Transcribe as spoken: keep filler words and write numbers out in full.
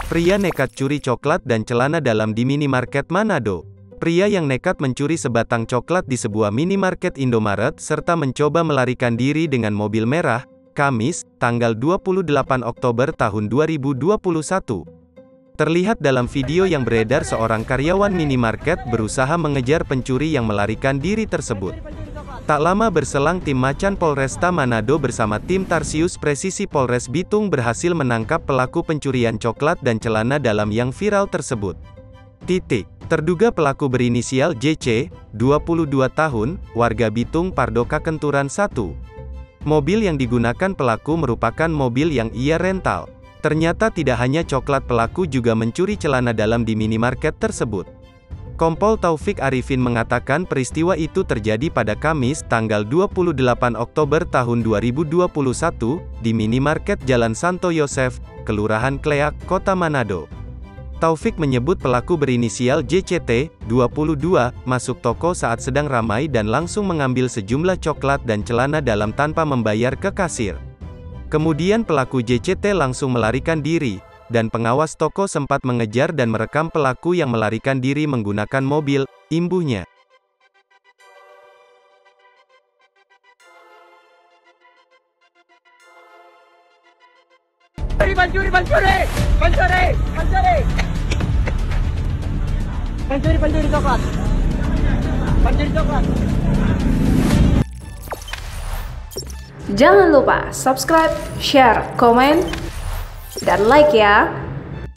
Pria nekat curi coklat dan celana dalam di minimarket Manado. Pria yang nekat mencuri sebatang coklat di sebuah minimarket Indomaret serta mencoba melarikan diri dengan mobil merah, Kamis, tanggal dua puluh delapan Oktober tahun dua ribu dua puluh satu. Terlihat dalam video yang beredar seorang karyawan minimarket berusaha mengejar pencuri yang melarikan diri tersebut. Tak lama berselang tim Macan Polresta Manado bersama tim Tarsius Presisi Polres Bitung berhasil menangkap pelaku pencurian coklat dan celana dalam yang viral tersebut. Titik. Terduga pelaku berinisial J C, dua puluh dua tahun, warga Bitung Pardoka Kenturan satu. Mobil yang digunakan pelaku merupakan mobil yang ia rental. Ternyata tidak hanya coklat, pelaku juga mencuri celana dalam di minimarket tersebut. Kompol Taufik Arifin mengatakan peristiwa itu terjadi pada Kamis, tanggal dua puluh delapan Oktober tahun dua ribu dua puluh satu, di minimarket Jalan Santo Yosef, Kelurahan Kleak, Kota Manado. Taufik menyebut pelaku berinisial J C T, dua puluh dua, masuk toko saat sedang ramai dan langsung mengambil sejumlah coklat dan celana dalam tanpa membayar ke kasir. Kemudian pelaku J C T langsung melarikan diri, dan pengawas toko sempat mengejar dan merekam pelaku yang melarikan diri menggunakan mobil, imbuhnya. Pencuri, pencuri, pencuri, pencuri, pencuri, pencuri coklat, pencuri coklat. Jangan lupa subscribe, share, komen, dan like ya.